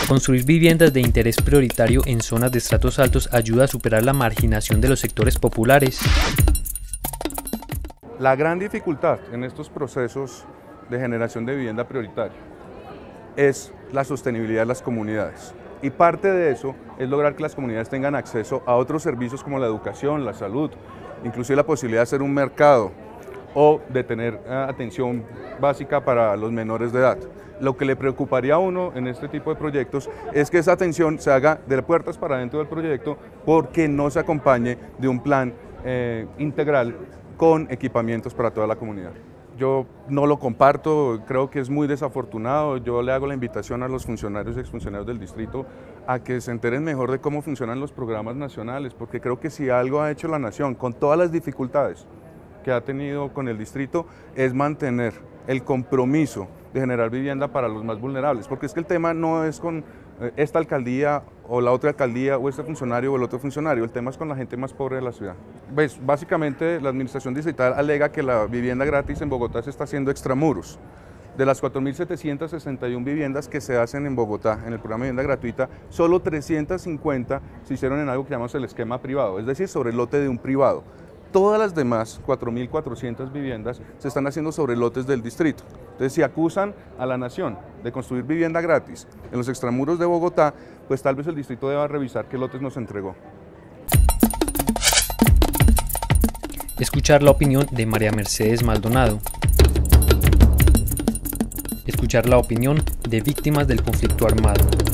Construir viviendas de interés prioritario en zonas de estratos altos ayuda a superar la marginación de los sectores populares. La gran dificultad en estos procesos de generación de vivienda prioritaria es la sostenibilidad de las comunidades. Y parte de eso es lograr que las comunidades tengan acceso a otros servicios como la educación, la salud, inclusive la posibilidad de hacer un mercado o de tener atención básica para los menores de edad. Lo que le preocuparía a uno en este tipo de proyectos es que esa atención se haga de puertas para dentro del proyecto porque no se acompañe de un plan integral con equipamientos para toda la comunidad. Yo no lo comparto, creo que es muy desafortunado. Yo le hago la invitación a los funcionarios y exfuncionarios del distrito a que se enteren mejor de cómo funcionan los programas nacionales, porque creo que si algo ha hecho la nación, con todas las dificultades que ha tenido con el distrito, es mantener el compromiso de generar vivienda para los más vulnerables, porque es que el tema no es con esta alcaldía o la otra alcaldía o este funcionario o el otro funcionario, el tema es con la gente más pobre de la ciudad. Pues, básicamente la administración distrital alega que la vivienda gratis en Bogotá se está haciendo extramuros. De las 4.761 viviendas que se hacen en Bogotá en el programa de vivienda gratuita, solo 350 se hicieron en algo que llamamos el esquema privado, es decir, sobre el lote de un privado. Todas las demás 4.400 viviendas se están haciendo sobre lotes del distrito. Entonces, si acusan a la nación de construir vivienda gratis en los extramuros de Bogotá, pues tal vez el distrito deba revisar qué lotes nos entregó. Escuchar la opinión de María Mercedes Maldonado. Escuchar la opinión de víctimas del conflicto armado.